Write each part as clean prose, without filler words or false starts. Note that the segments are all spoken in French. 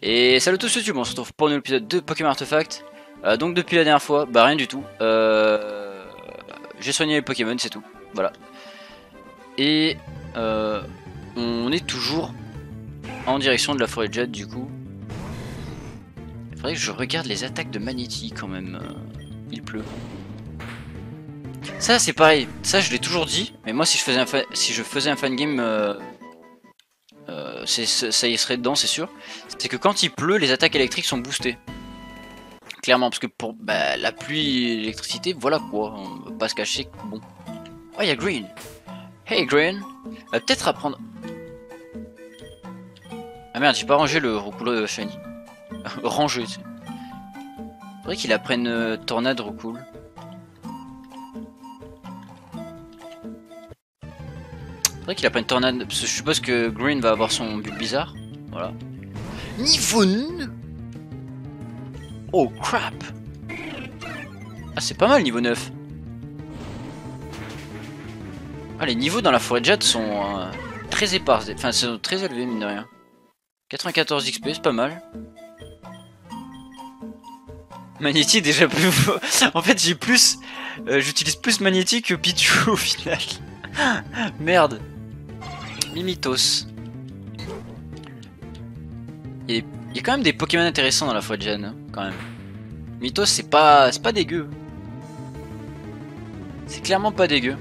Et salut à tous YouTube, on se retrouve pour un nouvel épisode de Pokémon Artefact. Donc depuis la dernière fois, bah rien du tout. J'ai soigné les Pokémon, c'est tout. Voilà. Et on est toujours en direction de la forêt de Jade du coup. Il faudrait que je regarde les attaques de Magnéti quand même. Il pleut. Ça c'est pareil, ça je l'ai toujours dit. Mais moi si je faisais un fan game, ça y serait dedans c'est sûr. C'est que quand il pleut, les attaques électriques sont boostées. Clairement, parce que pour la pluie et l'électricité, voilà quoi, on va pas se cacher. Bon. Oh, il y a Green. Hey Green. Peut-être apprendre. Ah merde, j'ai pas rangé le Roucoule Shiny. Rangé, tu sais. Faudrait qu'il apprenne Tornade Roucoule. Faudrait qu'il apprenne Tornade, parce que je suppose que Green va avoir son but bizarre. Voilà. Niveau 9. Oh crap. Ah c'est pas mal niveau 9. Ah les niveaux dans la forêt de Jade sont très épars, enfin sont très élevés mine de rien. 94 XP c'est pas mal. Magnéti déjà plus... En fait j'ai plus... j'utilise plus Magnéti que Pichu au final. Merde. Mimitos. Il y a quand même des Pokémon intéressants dans la forêt de Jade hein, quand même. Mythos c'est pas dégueu. C'est clairement pas dégueu.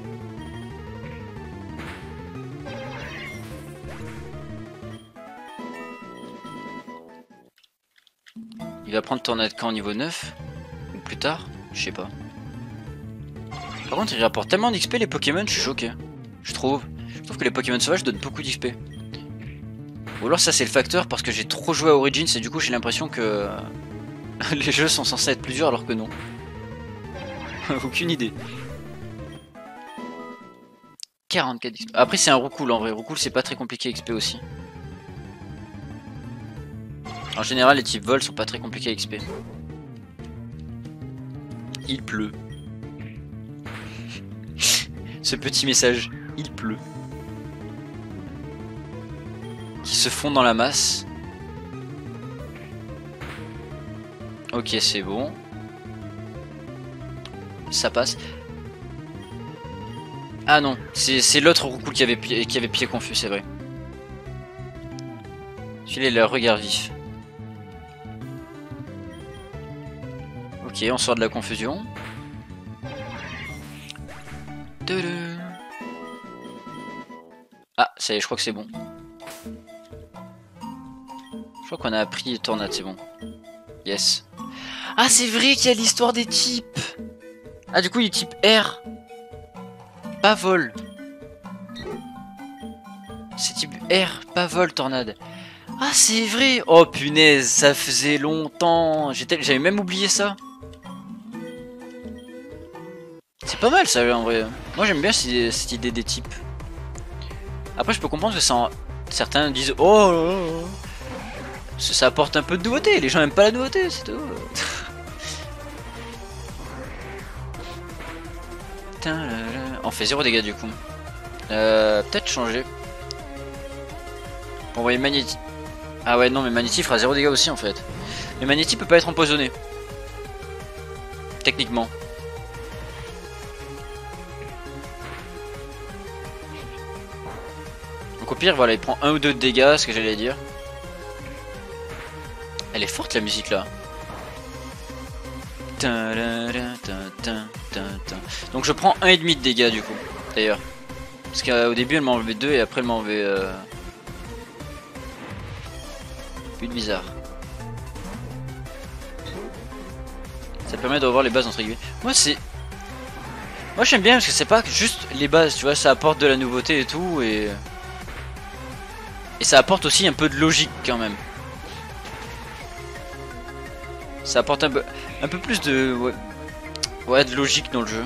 Il va prendre Tornade quand au niveau 9 ou plus tard, je sais pas. Par contre il rapporte tellement d'XP les Pokémon, je suis choqué. Je trouve que les Pokémon sauvages donnent beaucoup d'XP. Ou alors ça c'est le facteur parce que j'ai trop joué à Origins et du coup j'ai l'impression que les jeux sont censés être plus durs alors que non. Aucune idée. 44 XP. Après c'est un Roucoule en vrai. Roucoule c'est pas très compliqué XP aussi. En général les types vol sont pas très compliqués XP. Il pleut. Ce petit message. Il pleut. Qui se fond dans la masse. Ok c'est bon. Ça passe. Ah non, c'est l'autre Roucoule qui avait pied confus, c'est vrai. Celui-là il a le regard vif. Ok, on sort de la confusion. Ah, ça y est, je crois que c'est bon. Je crois qu'on a appris Tornade, c'est bon. Yes. Ah, c'est vrai qu'il y a l'histoire des types. Ah, du coup, il est type R. Pas vol. C'est type R, pas vol, Tornade. Ah, c'est vrai. Oh, punaise, ça faisait longtemps. J'avais même oublié ça. C'est pas mal, ça, en vrai. Moi, j'aime bien cette idée des types. Après, je peux comprendre que certains disent oh là là. Ça apporte un peu de nouveauté. Les gens aiment pas la nouveauté, c'est tout. On fait 0 dégâts du coup. Peut-être changer. Pour envoyer Magnéti. Ah ouais non mais Magnéti fera 0 dégâts aussi en fait. Mais Magnéti peut pas être empoisonné. Techniquement. Donc au pire voilà il prend 1 ou 2 de dégâts, ce que j'allais dire. Elle est forte la musique là. Donc je prends 1,5 de dégâts du coup, d'ailleurs. Parce qu'au début elle m'a enlevé 2 et après elle m'a enlevé... But bizarre. Ça permet de revoir les bases entre guillemets. Moi j'aime bien parce que c'est pas juste les bases, tu vois, ça apporte de la nouveauté et tout et ça apporte aussi un peu de logique quand même. Ça apporte un peu plus de... Ouais, de logique dans le jeu.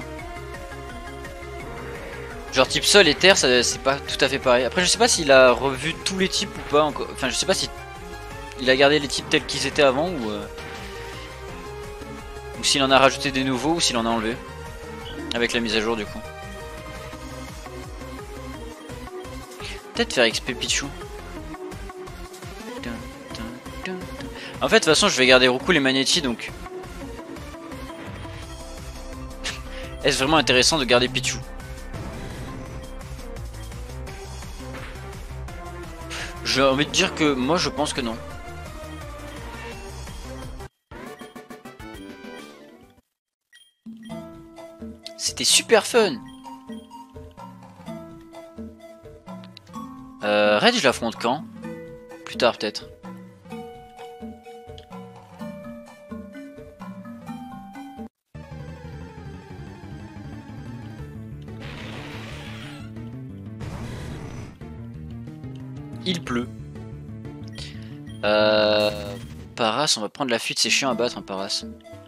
Genre type sol et terre, c'est pas tout à fait pareil. Après je sais pas s'il a revu tous les types ou pas encore. Enfin je sais pas si il a gardé les types tels qu'ils étaient avant ou s'il en a rajouté des nouveaux ou s'il en a enlevé. Avec la mise à jour du coup. Peut-être faire XP Pichu. En fait, de toute façon, je vais garder Roucoule et Magnéti, donc... Est-ce vraiment intéressant de garder Pichu? J'ai envie de dire que moi, je pense que non. C'était super fun. Red, je l'affronte quand? Plus tard, peut-être. Il pleut. Paras, on va prendre la fuite, c'est chiant à battre un Paras.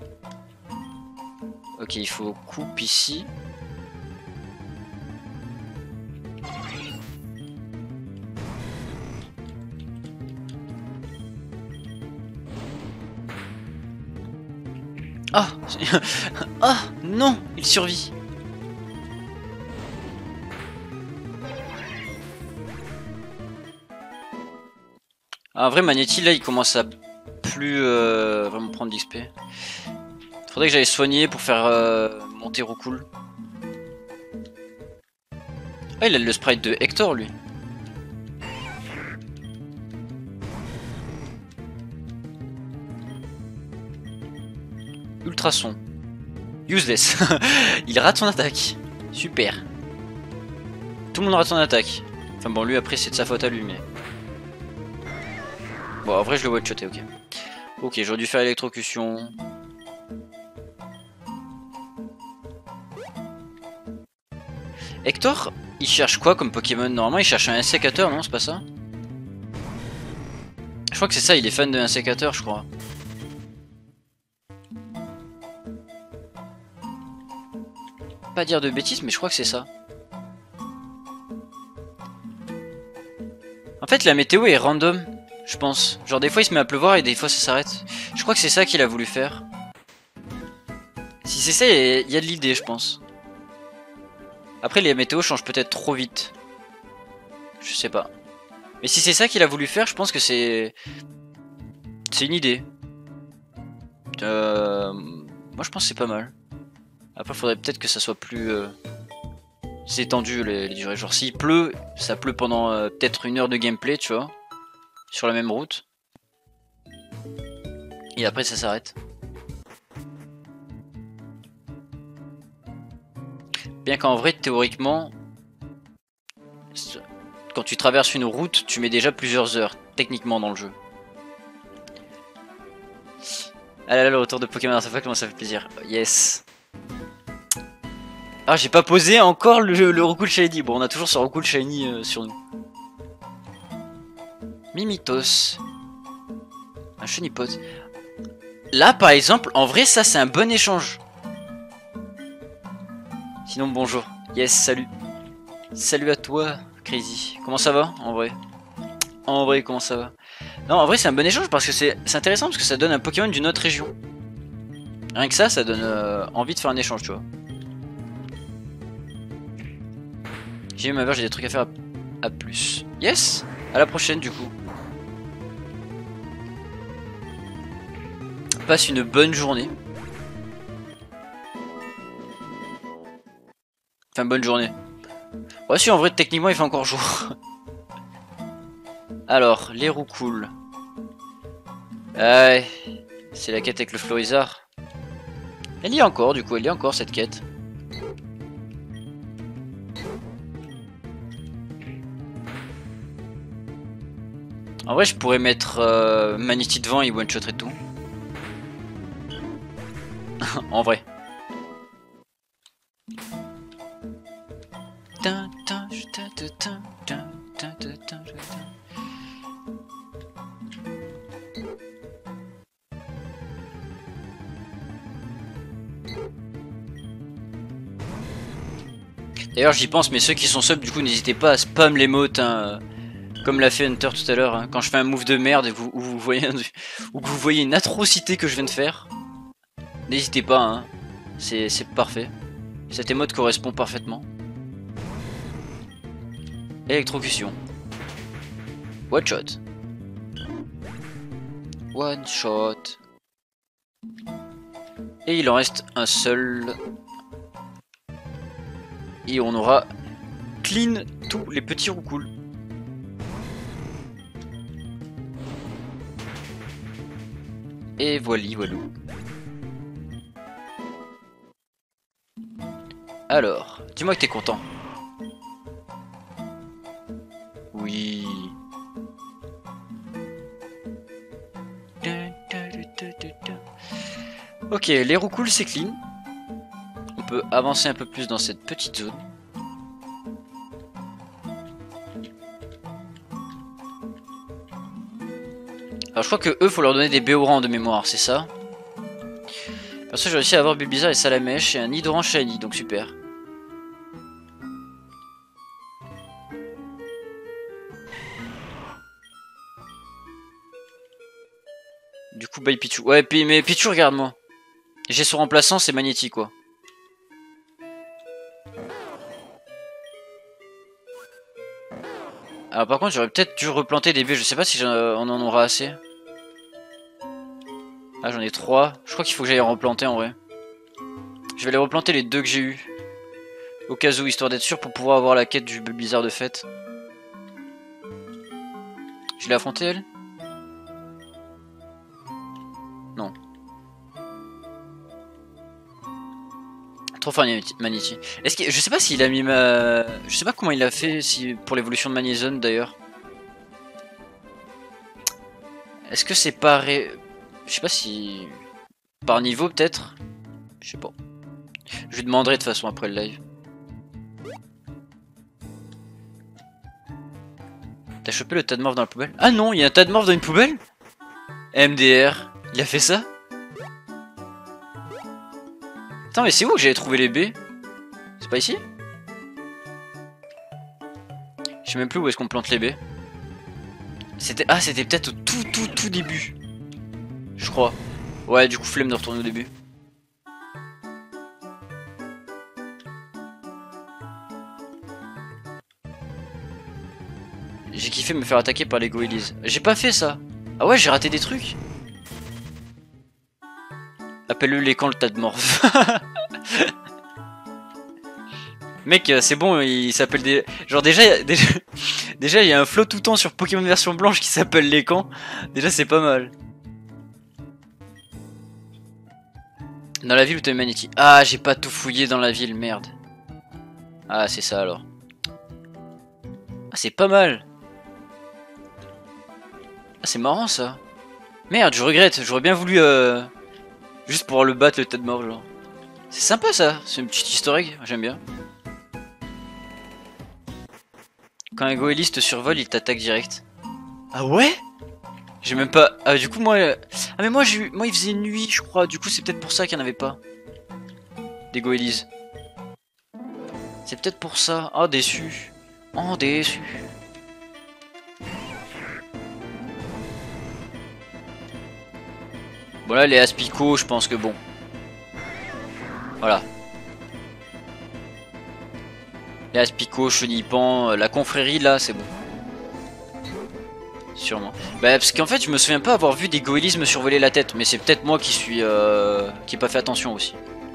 Ok, il faut coupe ici. Ah. Ah non, il survit. Ah, en vrai, Magnéti, là, il commence à plus vraiment prendre d'XP. Faudrait que j'aille soigner pour faire monter Roucoule. Ah, il a le sprite de Hector, lui. Ultrason. Useless. Il rate son attaque. Super. Tout le monde rate son attaque. Enfin bon, lui, après, c'est de sa faute à lui, mais... Bon, en vrai, je le one-shoté, ok. Ok, j'aurais dû faire électrocution. Hector, il cherche quoi comme Pokémon? Normalement, il cherche un sécateur, non? C'est pas ça? Je crois que c'est ça, il est fan d'un sécateur, je crois. Pas dire de bêtises, mais je crois que c'est ça. En fait, la météo est random, je pense. Genre, des fois, il se met à pleuvoir et des fois, ça s'arrête. Je crois que c'est ça qu'il a voulu faire. Si c'est ça, il y a de l'idée, je pense. Après, les météos changent peut-être trop vite. Je sais pas. Mais si c'est ça qu'il a voulu faire, je pense que c'est... C'est une idée. Moi, je pense que c'est pas mal. Après, faudrait peut-être que ça soit plus... étendu les durées. Genre, s'il pleut, ça pleut pendant peut-être 1 heure de gameplay, tu vois. Sur la même route. Et après, ça s'arrête. Bien qu'en vrai, théoriquement, quand tu traverses une route, tu mets déjà plusieurs heures, techniquement, dans le jeu. Ah là là, le retour de Pokémon Artefact, comment ça fait plaisir. Yes. Ah, j'ai pas posé encore le Roucoule Shiny. Bon, on a toujours ce Roucoule Shiny sur nous. Mimitos. Un Chenipod. Là, par exemple, en vrai, ça, c'est un bon échange. Sinon, bonjour. Yes, salut. Salut à toi, Crazy. Comment ça va, en vrai? En vrai, comment ça va? Non, en vrai, c'est un bon échange parce que c'est intéressant parce que ça donne un Pokémon d'une autre région. Rien que ça donne envie de faire un échange, tu vois. J'ai eu ma verge, j'ai des trucs à faire à plus. Yes! À la prochaine, du coup. Passe une bonne journée. Enfin, bonne journée. Ouais, si, en vrai, techniquement, il fait encore jour. Alors, les Roucoules. Ouais, c'est la quête avec le Florizard. Elle y est encore, du coup, elle y est encore, cette quête. En vrai, je pourrais mettre Magnéti devant, il one-shotterait tout. En vrai. D'ailleurs, j'y pense, mais ceux qui sont subs, du coup, n'hésitez pas à spam l'émote, hein, comme l'a fait Hunter tout à l'heure. Hein, quand je fais un move de merde et ou vous voyez une atrocité que je viens de faire, n'hésitez pas, hein, c'est parfait. Cette émote correspond parfaitement. Électrocution. One shot. One shot. Et il en reste un seul. Et on aura clean tous les petits roucouls. Et voilà, voilou. Alors, dis-moi que t'es content. Oui. Ok, les roucouls c'est clean. On peut avancer un peu plus dans cette petite zone. Alors je crois que eux faut leur donner des Béorans de mémoire, c'est ça. Parce que j'ai réussi à avoir Bulbizarre et Salamèche et un Nidoran Shiny, donc super. Du coup bye Pichu. Ouais mais Pichu regarde-moi. J'ai son remplaçant, c'est Magnéti quoi. Alors par contre j'aurais peut-être dû replanter des baies, je sais pas si on en aura assez. Ah j'en ai 3, je crois qu'il faut que j'aille replanter en vrai. Je vais aller replanter les 2 que j'ai eu. Au cas où, histoire d'être sûr pour pouvoir avoir la quête du Bulbizarre de fête. Je l'ai affrontée elle? Non. Trop fort Magnéti. Est-ce que je sais pas s'il a mis ma. Je sais pas comment il a fait si pour l'évolution de Magnézone d'ailleurs. Est-ce que c'est par. Je sais pas si. Par niveau peut-être? Je sais pas. Je lui demanderai de toute façon après le live. T'as chopé le tas de morph dans la poubelle? Ah non, il y a un tas de morph dans une poubelle? MDR, il a fait ça? Attends, mais c'est où que j'avais trouvé les baies? C'est pas ici? Je sais même plus où est-ce qu'on plante les baies. C'était c'était peut-être au tout début. Je crois. Ouais, du coup, flemme de retourner au début. J'ai kiffé me faire attaquer par les goélises. J'ai pas fait ça. Ah ouais, j'ai raté des trucs. Appelle-le les camps le tas de morph. Mec, c'est bon, il s'appelle des... Genre déjà, déjà, il y a un flow tout temps sur Pokémon version blanche qui s'appelle les camps. Déjà, c'est pas mal. Dans la ville où t'as Magnéti. Ah, j'ai pas tout fouillé dans la ville, merde. Ah, c'est ça alors. Ah, c'est pas mal. Ah, c'est marrant ça. Merde, je regrette, j'aurais bien voulu... Juste pour le battre, le tas de mort, genre. C'est sympa ça, c'est une petite historique, j'aime bien. Quand un goéliste te survole, il t'attaque direct. Ah ouais? J'ai même pas... Ah du coup moi... Ah mais moi il faisait nuit je crois, du coup c'est peut-être pour ça qu'il n'y en avait pas. Des goélises. C'est peut-être pour ça. Oh déçu. Oh déçu. Bon là les aspicots je pense que bon. Voilà. Les aspicots, chenipans, la confrérie là c'est bon. Sûrement. Bah parce qu'en fait je me souviens pas avoir vu des goélises me survoler la tête. Mais c'est peut-être moi qui suis... qui ai pas fait attention aussi.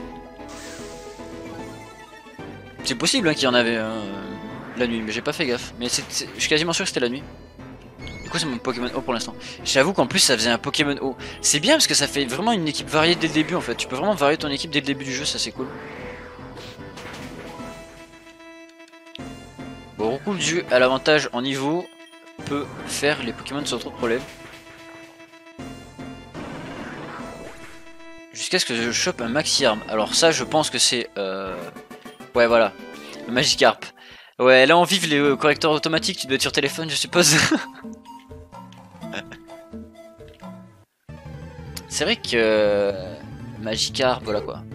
C'est possible hein, qu'il y en avait la nuit mais j'ai pas fait gaffe. Mais je suis quasiment sûr que c'était la nuit. Du coup c'est mon Pokémon O pour l'instant. J'avoue qu'en plus ça faisait un Pokémon O. C'est bien parce que ça fait vraiment une équipe variée dès le début en fait. Tu peux vraiment varier ton équipe dès le début du jeu, ça c'est cool. Bon, Roucoule du à l'avantage en niveau peut faire les Pokémon sans trop de problème. Jusqu'à ce que je chope un Maxi-Arm. Alors ça je pense que c'est... Ouais voilà, le Magikarp. Ouais là en vive les correcteurs automatiques, tu dois être sur téléphone je suppose. C'est vrai que... Magikarp, voilà quoi.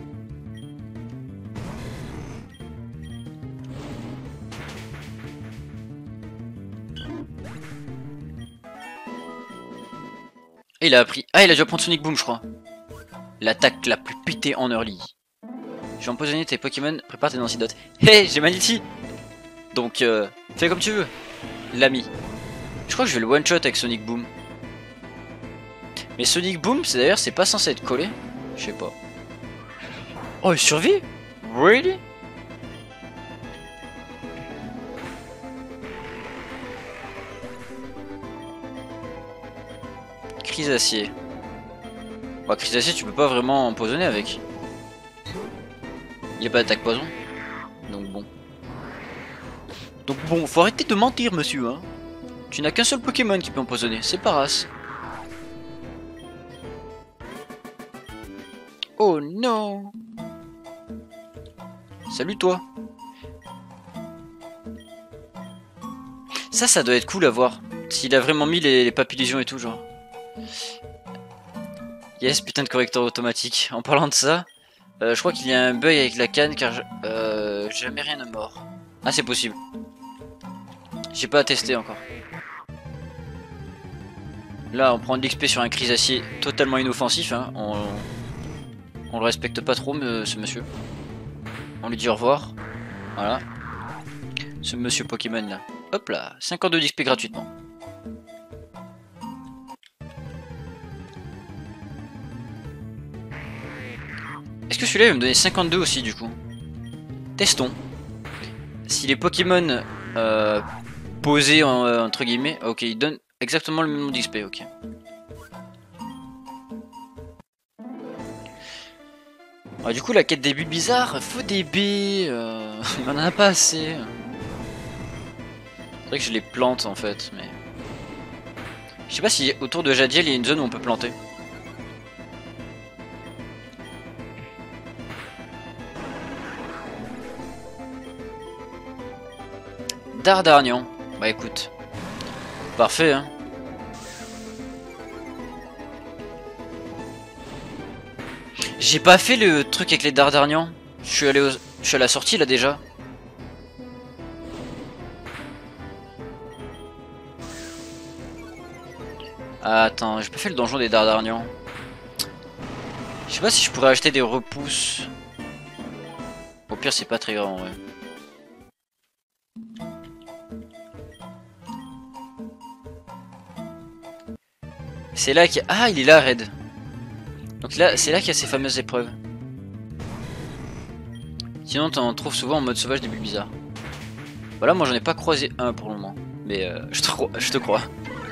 Et il a appris... Ah il a dû apprendre Sonic Boom je crois. L'attaque la plus pétée en early. Je vais empoisonner tes Pokémon, prépare tes antidotes. Hé, j'ai Magnéti. Donc, fais comme tu veux. L'ami. Je crois que je vais le one-shot avec Sonic Boom. Mais Sonic Boom, c'est d'ailleurs, c'est pas censé être collé. Je sais pas. Oh, il survit? Really? Crisacier. Bah, Crisacier, tu peux pas vraiment empoisonner avec. Il y a pas d'attaque poison. Donc bon. Donc bon, faut arrêter de mentir, monsieur, hein. Tu n'as qu'un seul Pokémon qui peut empoisonner, c'est Paras. Oh non. Salut toi. Ça doit être cool à voir. S'il a vraiment mis les papillusions et tout, genre. Yes, putain de correcteur automatique. En parlant de ça, je crois qu'il y a un bug avec la canne car jamais rien ne mord. Ah, c'est possible. J'ai pas testé encore. Là, on prend de l'XP sur un Crisacier totalement inoffensif. Hein. On le respecte pas trop, ce monsieur. On lui dit au revoir. Voilà. Ce monsieur Pokémon là. Hop là, 52 d'XP gratuitement. Est-ce que celui-là il va me donner 52 aussi du coup? Testons. Si les Pokémon posés entre guillemets, ok, il donne exactement le même nombre d'XP, ok. Ah, du coup la quête des bulles bizarres, faut des baies, on en a pas assez. C'est vrai que je les plante en fait, mais... Je sais pas si autour de Jadiel il y a une zone où on peut planter. Dardarnian. Bah écoute. Parfait hein. J'ai pas fait le truc avec les Dardarnians. Je suis à la sortie là déjà. Ah, attends, j'ai pas fait le donjon des Dardarnians. Je sais pas si je pourrais acheter des repousses. Au pire c'est pas très grave en vrai. C'est là qu'il y a... Ah, il est là, Red. Donc là, c'est là qu'il y a ces fameuses épreuves. Sinon, t'en trouves souvent en mode sauvage des bulles bizarres. Voilà, moi j'en ai pas croisé un pour le moment. Mais je te crois.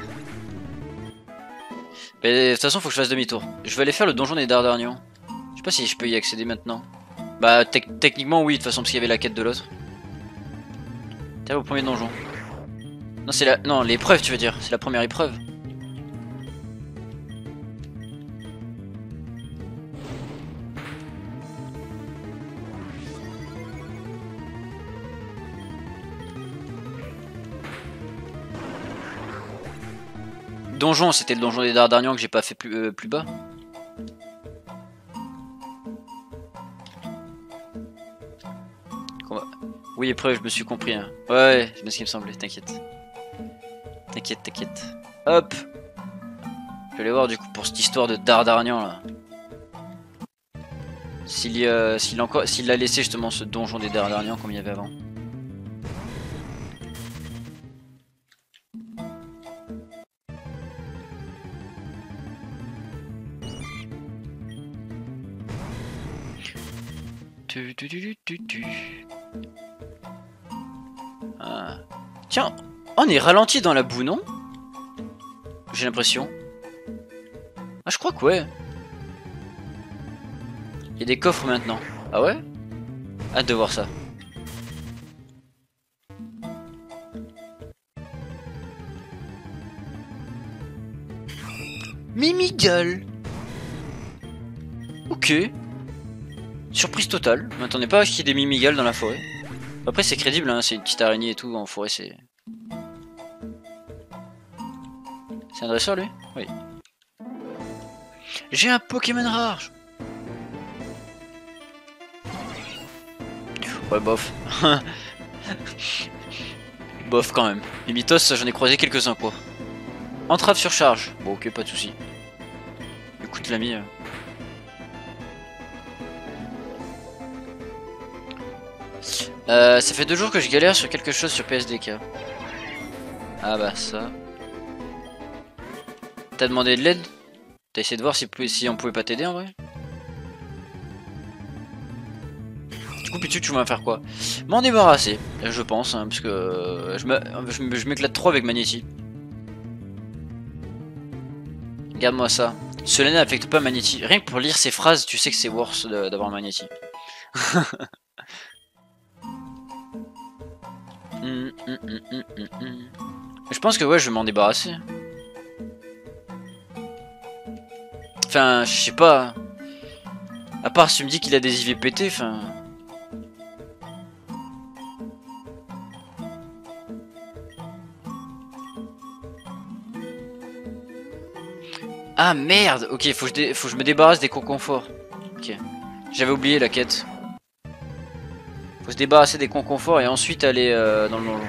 Mais de toute façon, faut que je fasse demi-tour. Je vais aller faire le donjon des Dardarnians. Je sais pas si je peux y accéder maintenant. Bah, techniquement, oui, de toute façon, parce qu'il y avait la quête de l'autre. T'es au premier donjon. Non, c'est la... Non, l'épreuve, tu veux dire. C'est la première épreuve. Donjon, c'était le donjon des Dardarnians que j'ai pas fait plus bas. Oui, épreuve, je me suis compris. Hein. Ouais, c'est bien ce qui me semblait, t'inquiète. T'inquiète. Hop. Je vais aller voir du coup pour cette histoire de Dardarnian là. S'il a laissé justement ce donjon des Dardarnians comme il y avait avant. Ah. Tiens, on est ralenti dans la boue, non? J'ai l'impression. Ah, je crois que ouais. Il y a des coffres maintenant. Ah ouais? Hâte de voir ça. Mimigal. Ok. Surprise totale. Je m'attendais pas à qu'il y ait des mimigales dans la forêt. Après c'est crédible, hein, c'est une petite araignée et tout en forêt, c'est... C'est un dresseur lui? Oui. J'ai un Pokémon rare. Ouais, bof. Bof quand même. Les mythos, j'en ai croisé quelques-uns quoi. Entrave sur charge. Bon ok, pas de soucis. Écoute l'ami. Ça fait 2 jours que je galère sur quelque chose sur PSDK. Ah bah ça. T'as demandé de l'aide? T'as essayé de voir si on pouvait pas t'aider en vrai? Du coup, Pichu, tu vas faire quoi? M'en débarrasser, je pense, hein, parce que je m'éclate trop avec Magnéti. Regarde-moi ça. Cela n'affecte pas Magnéti. Rien que pour lire ces phrases, tu sais que c'est worse d'avoir Magnéti. Je pense que ouais, je vais m'en débarrasser. Enfin, je sais pas. À part si tu me dis qu'il a des IV pétés, enfin... Ah merde. Ok, faut que je me débarrasse des conconforts. Ok. J'avais oublié la quête. Faut se débarrasser des conconforts et ensuite aller dans le donjon.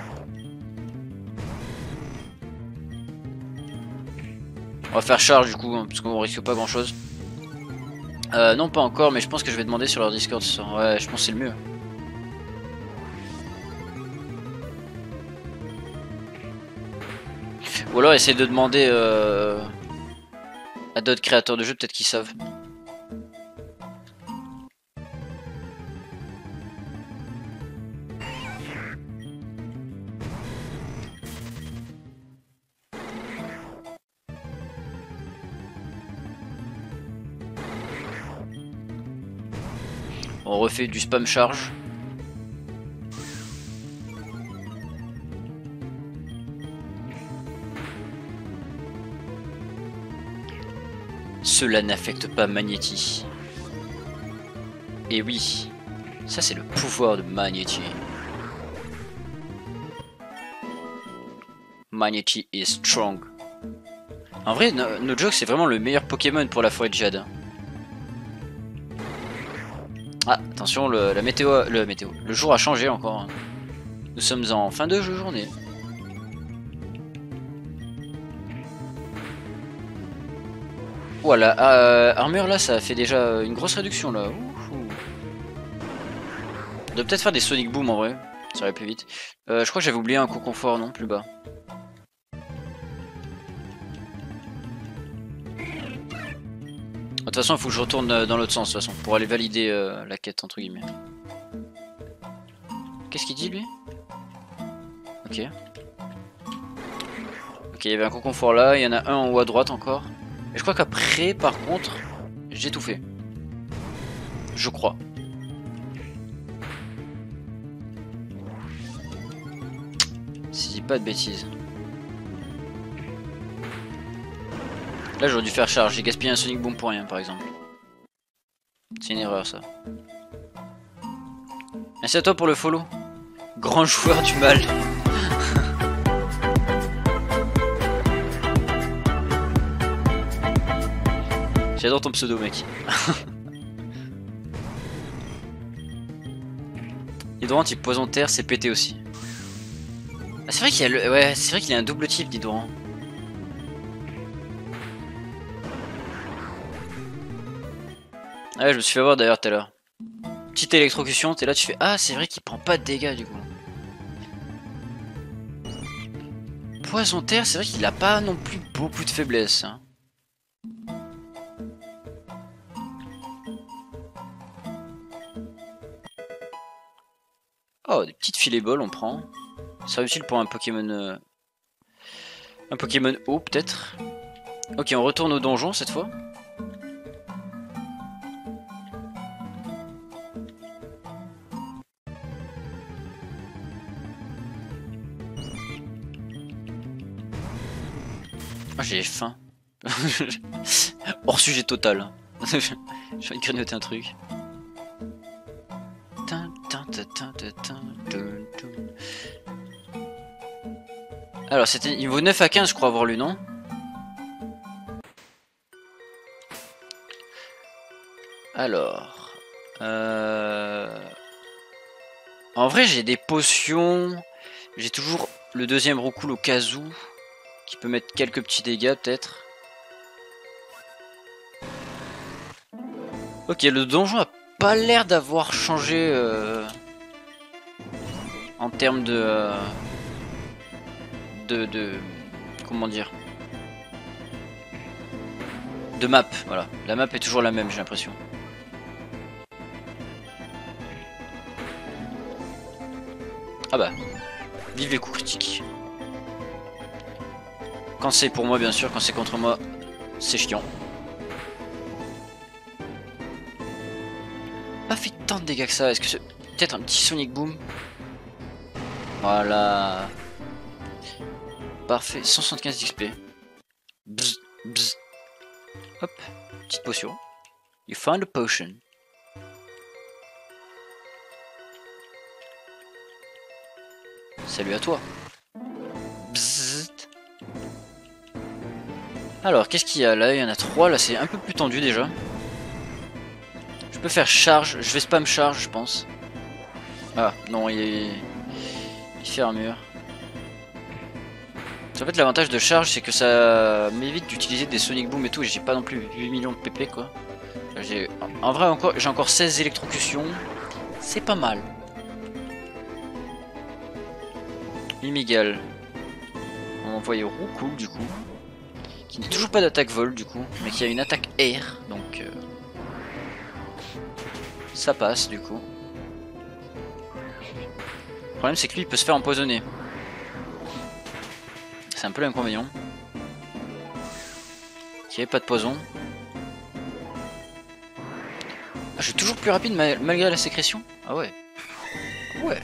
On va faire charge du coup, hein, parce qu'on risque pas grand chose. Non, pas encore, mais je pense que je vais demander sur leur Discord. Ouais, je pense que c'est le mieux. Ou alors essayer de demander à d'autres créateurs de jeux, peut-être qu'ils savent. On refait du spam charge. Cela n'affecte pas Magnéti. Et oui, ça c'est le pouvoir de Magnéti. Magnéti is strong. En vrai, no joke, c'est vraiment le meilleur Pokémon pour la forêt de Jade. Ah, attention, le jour a changé encore. Nous sommes en fin de journée. Voilà, armure là, ça fait déjà une grosse réduction là. On doit peut-être faire des Sonic Boom en vrai, ça irait plus vite. Je crois que j'avais oublié un coup confort, non, plus bas. De toute façon, il faut que je retourne dans l'autre sens, de toute façon, pour aller valider la quête, entre guillemets. Qu'est-ce qu'il dit, lui? Ok. Ok, il y avait un confort là, il y en a un en haut à droite encore. Et je crois qu'après, par contre, j'ai tout fait. Je crois. Si je dis pas de bêtises. Là, j'aurais dû faire charge. J'ai gaspillé un Sonic Boom pour rien, par exemple. C'est une erreur, ça. Merci à toi pour le follow. Grand joueur du mal. J'adore ton pseudo, mec. Hydorant type poison de terre, c'est pété aussi. Ah, c'est vrai qu'il y a le... Ouais, c'est vrai qu'il y a un double type d'Hydorant. Ah ouais, je me suis fait avoir d'ailleurs tout à l'heure. Petite électrocution, t'es là, tu fais... Ah, c'est vrai qu'il prend pas de dégâts du coup. Poison terre, c'est vrai qu'il a pas non plus beaucoup de faiblesse. Hein. Oh, des petites filets balles, on prend. Ça serait utile pour un Pokémon... Un Pokémon haut, peut-être. Ok, on retourne au donjon, cette fois. Oh, j'ai faim. Hors sujet total. J'ai envie de grignoter un truc. Alors, c'était niveau 9 à 15, je crois avoir lu, non? Alors... En vrai, j'ai des potions. J'ai toujours le deuxième roucoule au cas où. Qui peut mettre quelques petits dégâts, peut-être. Ok, le donjon a pas l'air d'avoir changé en termes de... comment dire? de map, voilà. La map est toujours la même, j'ai l'impression. Ah bah, vive les coups critiques. Quand c'est pour moi, bien sûr, quand c'est contre moi, c'est chiant. Pas fait tant de dégâts que ça, est-ce que c'est peut-être un petit Sonic Boom? Voilà. Parfait, 175 d'XP. Bzz, bzz. Hop, petite potion. You found a potion. Salut à toi. Bzzzt. Alors, qu'est-ce qu'il y a là? Il y en a 3, là c'est un peu plus tendu déjà. Je peux faire charge, je vais spam charge je pense. Ah non, il fait armure. En fait l'avantage de charge c'est que ça m'évite d'utiliser des Sonic Boom et tout, j'ai pas non plus 8 millions de PP quoi. En vrai j'ai encore 16 électrocutions, c'est pas mal. Mimigal. On va envoyer Roucool du coup. Qui n'a toujours pas d'attaque vol du coup, mais qui a une attaque air, donc ça passe du coup. Le problème c'est que lui il peut se faire empoisonner. C'est un peu l'inconvénient. Il n'y avait pas de poison. Ah, je suis toujours plus rapide malgré la sécrétion. Ah ouais. Ouais.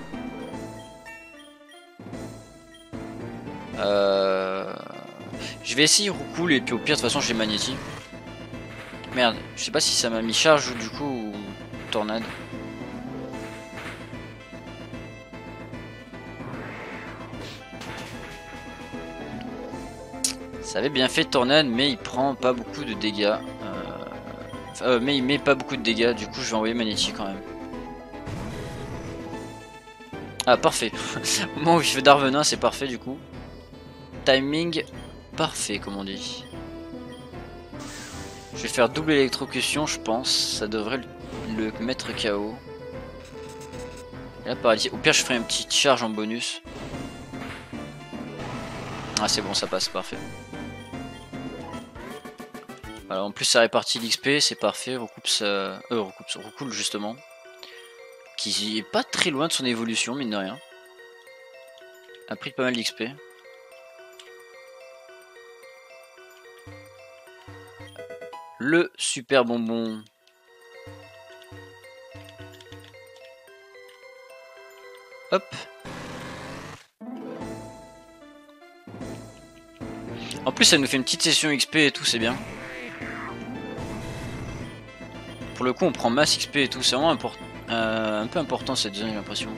Je vais essayer Roucool et puis au pire de toute façon j'ai Magnéti. Merde, je sais pas si ça m'a mis charge du coup ou tornade. Ça avait bien fait tornade mais il prend pas beaucoup de dégâts. Mais il met pas beaucoup de dégâts, du coup je vais envoyer Magnéti quand même. Ah parfait. Au moment où il fait Darvenin c'est parfait du coup. Timing parfait comme on dit. Je vais faire double électrocution je pense, ça devrait le mettre KO. Et là paralysie, au pire je ferai une petite charge en bonus. Ah c'est bon ça passe, parfait. Voilà, en plus ça répartit l'XP, c'est parfait, Roucool justement. Qui est pas très loin de son évolution mine de rien. A pris pas mal d'XP. Le super bonbon. Hop. En plus ça nous fait une petite session XP et tout, c'est bien. Pour le coup on prend masse XP et tout, c'est vraiment un peu important cette zone j'ai l'impression.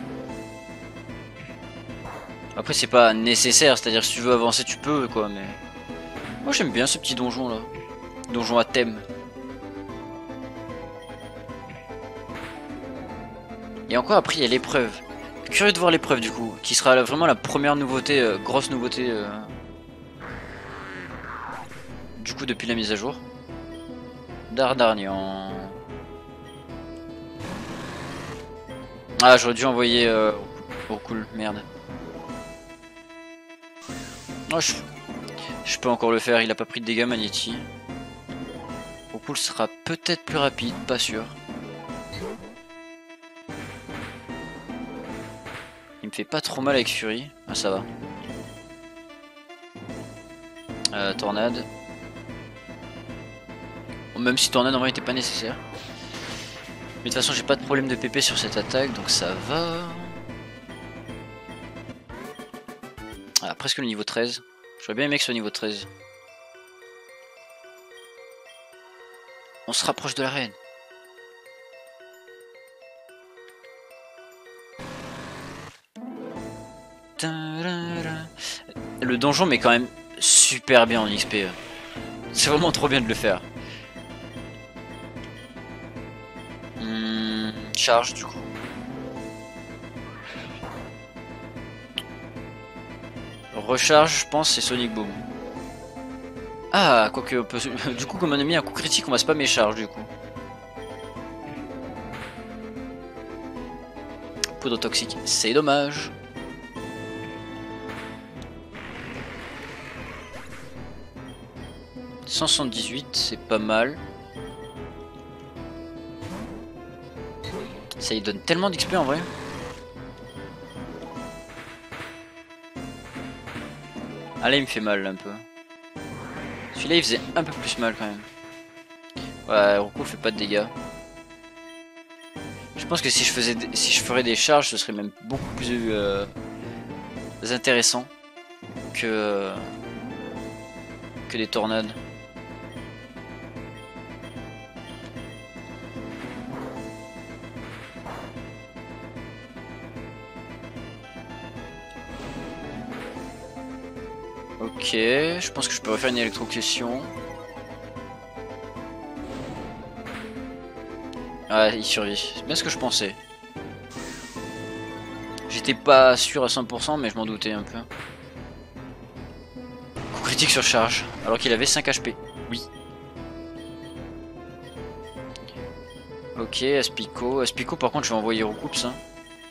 Après c'est pas nécessaire, c'est à dire si tu veux avancer tu peux quoi, mais... Moi j'aime bien ce petit donjon là. Donjon à thème. Et encore après il y a l'épreuve. Curieux de voir l'épreuve du coup, qui sera vraiment la première nouveauté, grosse nouveauté du coup depuis la mise à jour. Dardarnian. Ah j'aurais dû envoyer Roucool, merde. Oh, je peux encore le faire, il a pas pris de dégâts Magnéti. Roucool sera peut-être plus rapide, pas sûr. Il me fait pas trop mal avec Fury. Ah ça va. Tornade. Bon, même si Tornade en vrai était pas nécessaire. Mais de toute façon j'ai pas de problème de PP sur cette attaque donc ça va. Ah, presque le niveau 13. J'aurais bien aimé que ce soit niveau 13. On se rapproche de la reine. Le donjon met quand même super bien en XP. C'est vraiment trop bien de le faire. Charge du coup. Recharge, je pense, c'est Sonic Boom. Ah, quoique, du coup, comme on a mis un coup critique, on va spammer charge du coup. Poudre toxique, c'est dommage. 178, c'est pas mal. Ça, il donne tellement d'XP en vrai. Ah là, il me fait mal un peu. Celui-là, il faisait un peu plus mal quand même. Ouais, Roku fait pas de dégâts. Je pense que si je ferais des charges, ce serait même beaucoup plus intéressant que des tornades. Ok, je pense que je peux refaire une électrocution. Ah, il survit. C'est bien ce que je pensais. J'étais pas sûr à 100%, mais je m'en doutais un peu. Coup critique sur charge, alors qu'il avait 5 HP. Oui. Ok, Aspico. Aspico, par contre, je vais envoyer Roucoups. Hein.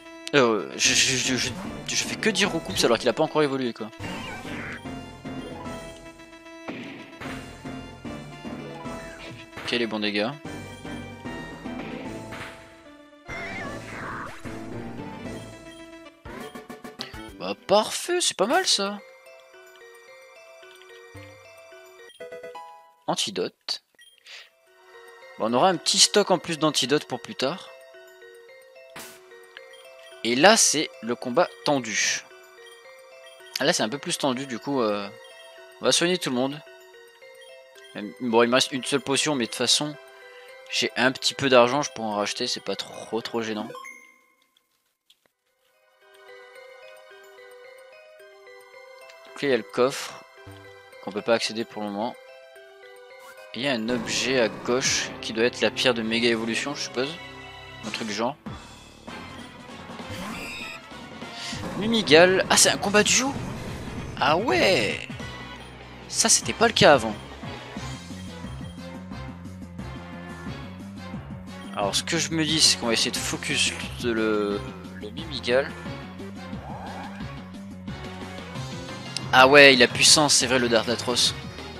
Je fais que dire Roucoups alors qu'il a pas encore évolué, quoi. Ok, les bons dégâts. Bah parfait, c'est pas mal ça. Antidote. Bon, on aura un petit stock en plus d'antidote pour plus tard. Et là c'est le combat tendu. Là c'est un peu plus tendu du coup. On va soigner tout le monde. Bon, il me reste une seule potion, mais de toute façon j'ai un petit peu d'argent, je pourrais en racheter, c'est pas trop gênant. Donc là il y a le coffre qu'on peut pas accéder pour le moment. Il y a un objet à gauche qui doit être la pierre de méga évolution, je suppose. Un truc du genre. Mumigal. Ah, c'est un combat duo. Ah ouais. Ça, c'était pas le cas avant. Alors, ce que je me dis, c'est qu'on va essayer de focus le Mumigal. Ah ouais, il a puissance, c'est vrai, le Dardatros.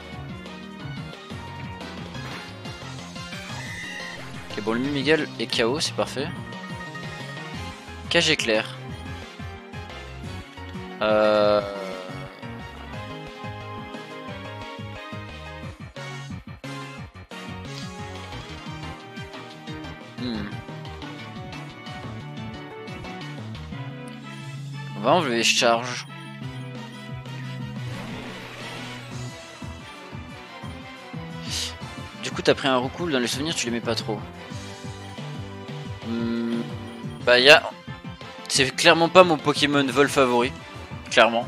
Ok, bon, le Mumigal est KO, c'est parfait. Cage éclair. On va enlever charge. Du coup, t'as pris un recool dans les souvenirs, tu l'aimais pas trop. Bah, c'est clairement pas mon Pokémon vol favori. Clairement.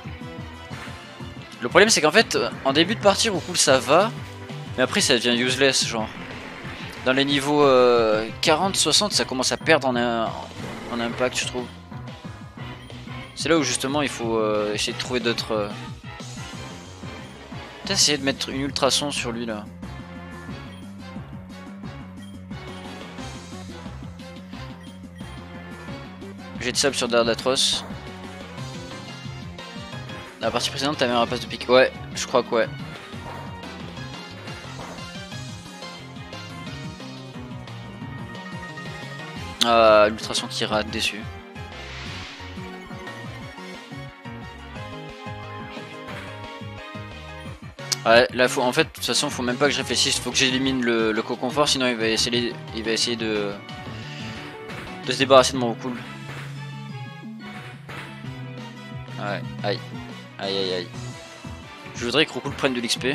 Le problème, c'est qu'en fait, en début de partie, Roucoule ça va. Mais après, ça devient useless, genre. Dans les niveaux 40-60, ça commence à perdre en impact, je trouve. C'est là où justement il faut essayer de trouver d'autres. Peut-être essayer de mettre une ultrason sur lui là. J'ai de sable sur Dardatros. La partie précédente, t'avais un rapace de pique. Ouais, je crois que ouais. Ah, l'ultrason qui rate, déçu. Ouais, là faut en fait de toute façon faut même pas que je réfléchisse, faut que j'élimine le co-confort, sinon il va essayer de se débarrasser de mon recoul. Ouais, aïe. Aïe aïe aïe. Je voudrais que Roucoule prenne de l'XP.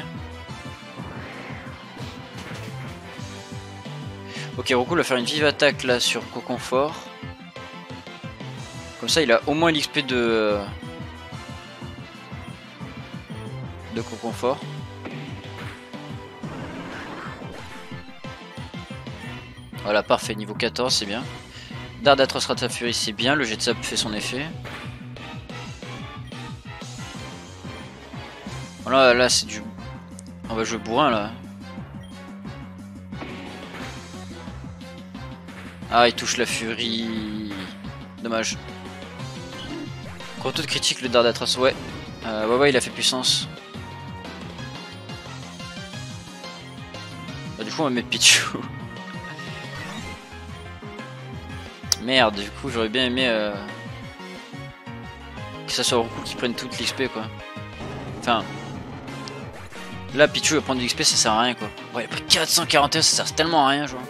Ok, Roucoule va faire une vive attaque là sur co-confort. Comme ça il a au moins l'XP de co-confort. Voilà, parfait, niveau 14, c'est bien. Dardatros rate sa furie, c'est bien, le jet de sable fait son effet. Voilà, là c'est du... On va jouer bourrin là. Ah, il touche la furie. Dommage. Gros taux de critique le Dardatros, ouais. Ouais, il a fait puissance. Bah, du coup on va mettre Pichu. Merde, du coup j'aurais bien aimé que ça soit Roku qui prenne toute l'XP quoi. Enfin... Là Pichu va prendre de l'XP, ça sert à rien quoi. Ouais, il a pris 441, ça sert tellement à rien je vois.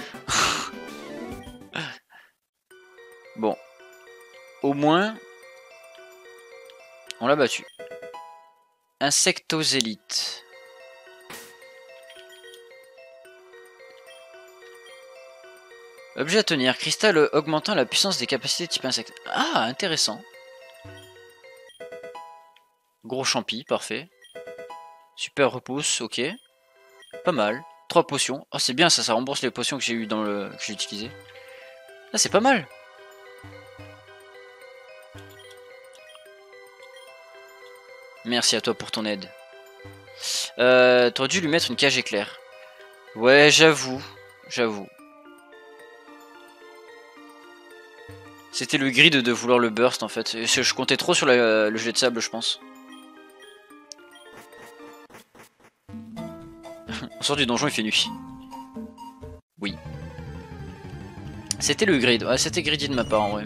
Bon. Au moins... On l'a battu. Insectosélite. Objet à tenir. Cristal augmentant la puissance des capacités type insecte. Ah, intéressant. Gros champi, parfait. Super repousse, ok. Pas mal. 3 potions. Oh, c'est bien ça, ça rembourse les potions que j'ai eu dans le... que j'ai utilisé. Ah, c'est pas mal. Merci à toi pour ton aide. T'aurais dû lui mettre une cage éclair. Ouais, j'avoue. J'avoue. C'était le grid de vouloir le burst en fait. Et je comptais trop sur le jet de sable, je pense. On sort du donjon, il fait nuit. Oui. C'était le grid. Ouais, c'était greedy de ma part en vrai.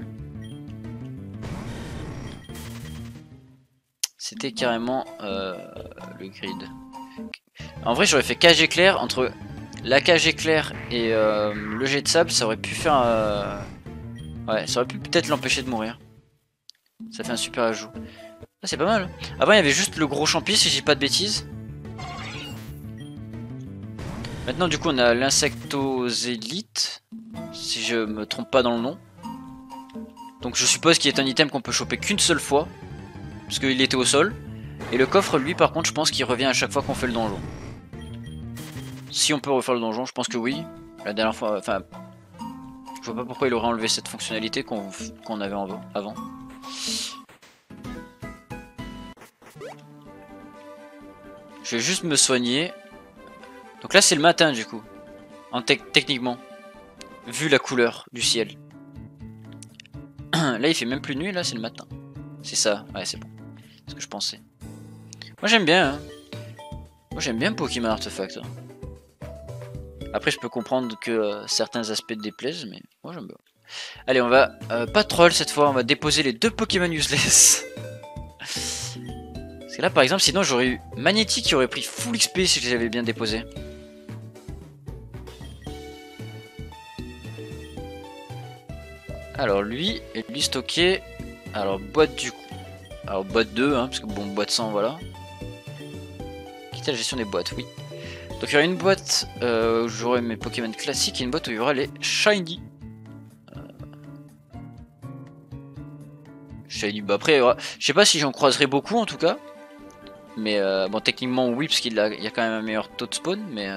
C'était carrément le grid. En vrai, j'aurais fait cage éclair. Entre la cage éclair et le jet de sable, ça aurait pu faire... Ouais, ça aurait pu peut-être l'empêcher de mourir. Ça fait un super ajout. Ah, c'est pas mal. Avant, il y avait juste le gros champi, si j'ai pas de bêtises. Maintenant, du coup, on a l'insectosélite. Si je me trompe pas dans le nom. Donc, je suppose qu'il est un item qu'on peut choper qu'une seule fois. Parce qu'il était au sol. Et le coffre, lui, par contre, je pense qu'il revient à chaque fois qu'on fait le donjon. Si on peut refaire le donjon, je pense que oui. La dernière fois, enfin... Je vois pas pourquoi il aurait enlevé cette fonctionnalité qu'on avait avant. Je vais juste me soigner. Donc là c'est le matin du coup. Techniquement. Vu la couleur du ciel. Là il fait même plus nuit, là c'est le matin. C'est ça, ouais c'est bon. C'est ce que je pensais. Moi j'aime bien hein. Moi j'aime bien Pokémon Artefact. Hein. Après je peux comprendre que certains aspects déplaisent, mais moi j'aime bien. Allez on va pas troll cette fois, on va déposer les 2 Pokémon useless. Parce que là par exemple sinon j'aurais eu Magnétique qui aurait pris full XP si je les avais bien déposés. Alors lui stocké. Alors boîte du coup. Alors boîte 2 hein, parce que bon boîte 100 voilà. Quitter la gestion des boîtes, oui. Donc il y aura une boîte où j'aurai mes Pokémon classiques et une boîte où il y aura les Shiny. Shiny, bah après, je sais pas si j'en croiserai beaucoup en tout cas. Mais bon, techniquement oui, parce qu'il y a quand même un meilleur taux de spawn, mais...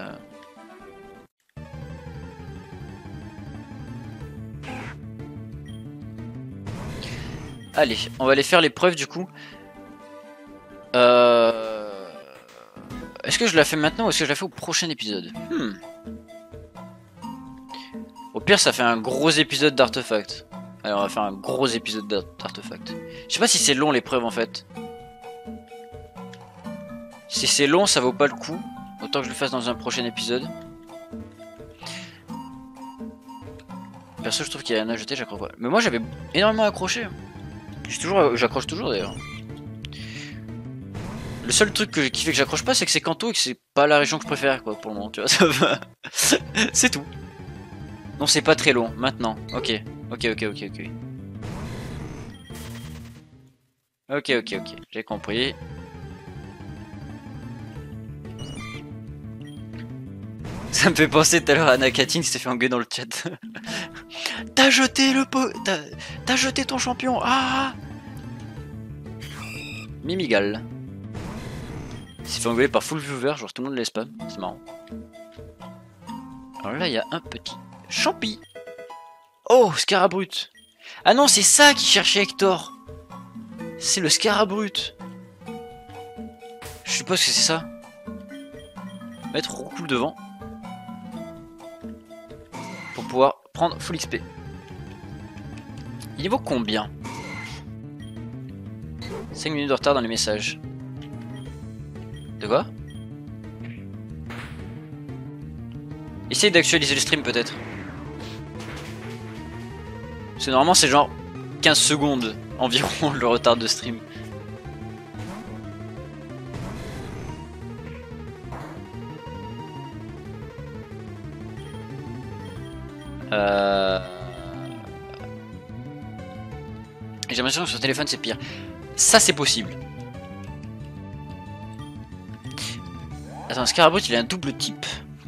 Allez, on va aller faire l'épreuve du coup. Est-ce que je la fais maintenant ou est-ce que je la fais au prochain épisode? Au pire, ça fait un gros épisode d'Artefact. Allez, on va faire un gros épisode d'Artefact. Je sais pas si c'est long l'épreuve en fait. Si c'est long, ça vaut pas le coup. Autant que je le fasse dans un prochain épisode. Perso, je trouve qu'il y a rien à jeter, j'accroche pas. Mais moi, j'avais énormément accroché. J'accroche toujours d'ailleurs. Le seul truc qui fait que j'accroche pas, c'est que c'est Kanto et que c'est pas la région que je préfère, quoi, pour le moment, tu vois, ça va. C'est tout. Non, c'est pas très long, maintenant. Ok. Ok. Ok, j'ai compris. Ça me fait penser tout à l'heure à Nakatin qui s'est fait engueuler dans le chat. T'as jeté T'as jeté ton champion. Ah Mimigal. Il s'est fait engueuler par full viewer, genre tout le monde les spam. C'est marrant. Alors là, il y a un petit champi. Oh, Scarabrut. Ah non, c'est ça qui cherchait Hector. C'est le Scarabrut. Je suppose que c'est ça. Mettre Roucoule devant. Pour pouvoir prendre full XP. Il vaut combien? 5 minutes de retard dans les messages. De quoi? Essaye d'actualiser le stream peut-être. Parce que normalement c'est genre 15 secondes environ le retard de stream. J'ai l'impression que sur téléphone c'est pire. Ça c'est possible. Attends, Scarabrut il a un double type.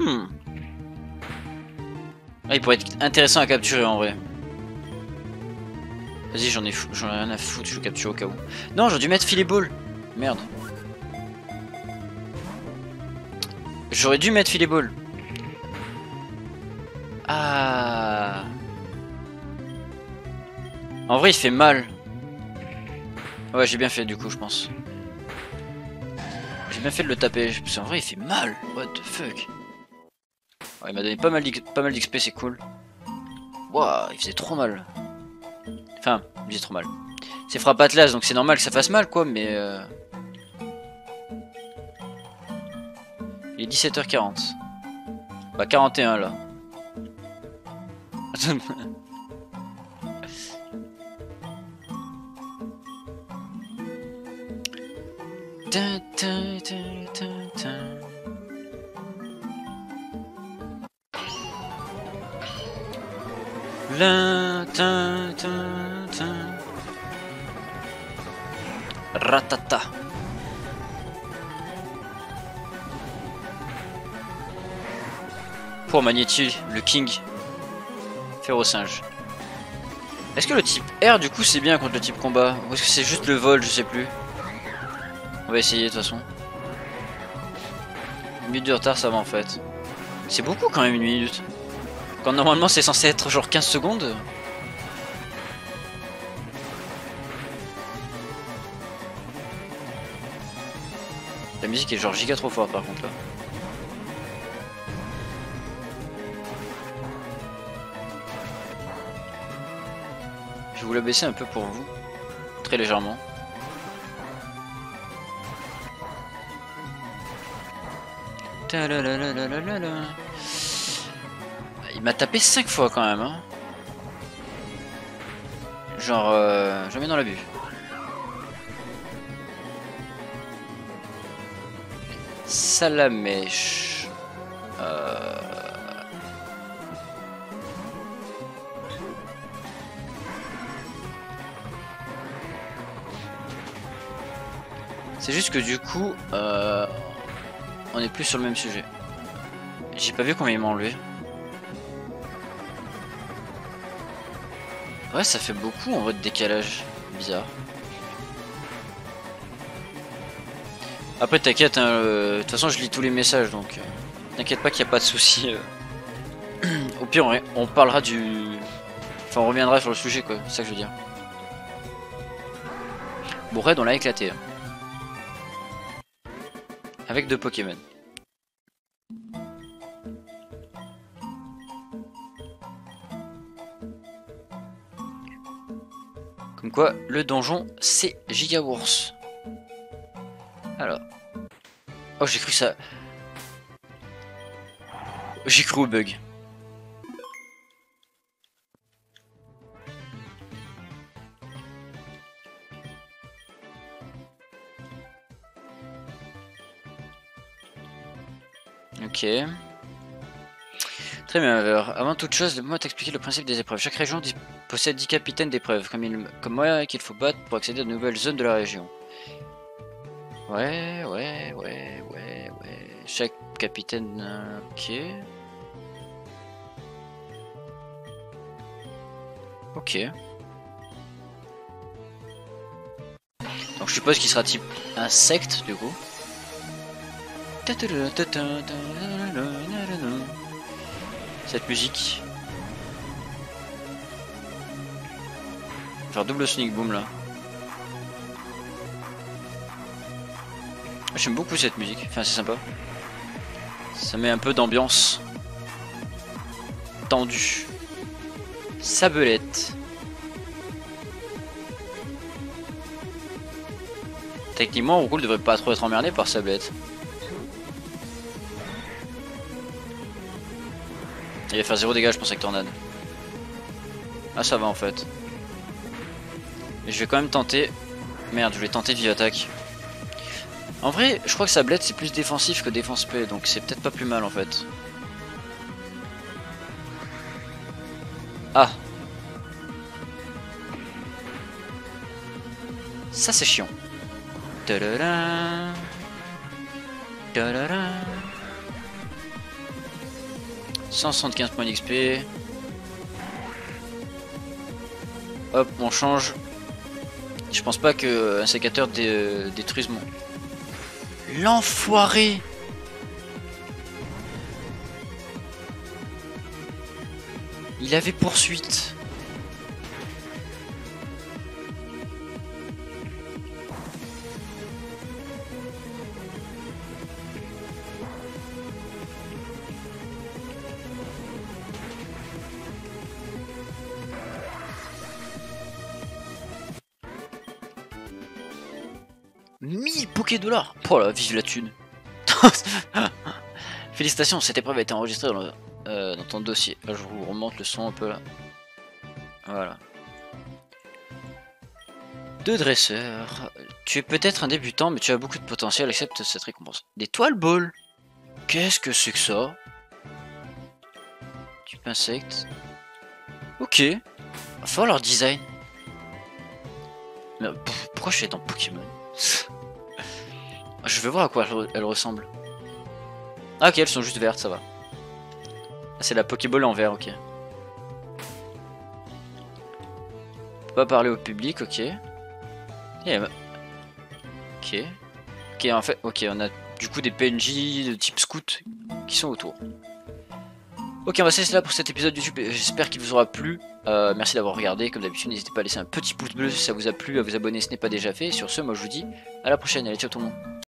Ah, il pourrait être intéressant à capturer en vrai. Vas-y, j'en ai rien à foutre, je le capture au cas où. Non, j'aurais dû mettre filet ball. Merde. J'aurais dû mettre filet ball. Ah. En vrai, il fait mal. Ouais, j'ai bien fait du coup, je pense. J'ai bien fait de le taper. Parce qu'en vrai, il fait mal. What the fuck. Ouais, il m'a donné pas mal d'XP, c'est cool. Waouh, il faisait trop mal. Enfin, il faisait trop mal. C'est frappe Atlas, donc c'est normal que ça fasse mal, quoi, mais... Il est 17h40. Bah, 41, là. Ratata. Pour Magnetti, le King. Férocinge. Est-ce que le type R du coup c'est bien contre le type combat? Ou est-ce que c'est juste le vol, je sais plus. On va essayer de toute façon. Une minute de retard ça va en fait. C'est beaucoup quand même une minute. Quand normalement c'est censé être genre 15 secondes. La musique est genre giga trop forte par contre là. Je vais vous la baisser un peu pour vous. Très légèrement. Il m'a tapé 5 fois quand même hein. Genre jamais dans l'abus. Salamèche. C'est juste que du coup on est plus sur le même sujet. J'ai pas vu combien il m'a enlevé. Ouais, ça fait beaucoup en vrai de décalage. Bizarre. Après t'inquiète, hein, de toute façon je lis tous les messages donc t'inquiète pas qu'il n'y a pas de souci. Au pire on parlera du... Enfin on reviendra sur le sujet quoi, c'est ça que je veux dire. Bon Red on l'a éclaté. Hein. Avec 2 Pokémon. Comme quoi le donjon c'est Gigawours. Alors. Oh j'ai cru ça. J'ai cru au bug. Ok. Très bien, alors, avant toute chose, laisse-moi t'expliquer le principe des épreuves. Chaque région possède 10 capitaines d'épreuves, comme moi qu'il faut battre pour accéder à de nouvelles zones de la région. Ouais. Chaque capitaine... ok. Ok. Donc je suppose qu'il sera type insecte, du coup. Cette musique. On va faire double Sonic Boom là. J'aime beaucoup cette musique, enfin c'est sympa. Ça met un peu d'ambiance. Tendue. Sabelette. Techniquement, Roucoule devrait pas trop être emmerdé par Sablette. Il va faire 0 dégâts je pense avec tornade. Ah ça va en fait. Mais je vais quand même tenter. Merde, je vais tenter vive attaque. En vrai, je crois que sa blette c'est plus défensif que défense P, donc c'est peut-être pas plus mal en fait. Ah. Ça c'est chiant. Tadada. Tadada. 175 points d'XP. Hop, on change. Je pense pas que un sécateur détruise mon... L'enfoiré! Il avait poursuite. $1000 $. Oh la vive la thune. Félicitations, cette épreuve a été enregistrée dans ton dossier. Là, je vous remonte le son un peu là. Voilà. 2 dresseurs. Tu es peut-être un débutant, mais tu as beaucoup de potentiel. Accepte cette récompense. Des toiles ball. Qu'est-ce que c'est que ça? Type insecte. Ok. Va falloir leur design. Mais pourquoi je suis dans Pokémon? Je vais voir à quoi elles ressemblent. Ah ok, elles sont juste vertes, ça va. Ah, c'est la Pokéball en vert, ok. Faut pas parler au public, ok. Yeah. Ok. Ok, en fait, ok, on a du coup des PNJ de type scout qui sont autour. Ok, on va se laisser là pour cet épisode YouTube. J'espère qu'il vous aura plu. Merci d'avoir regardé. Comme d'habitude, n'hésitez pas à laisser un petit pouce bleu si ça vous a plu, à vous abonner si ce n'est pas déjà fait. Et sur ce, moi je vous dis à la prochaine. Allez, ciao tout le monde.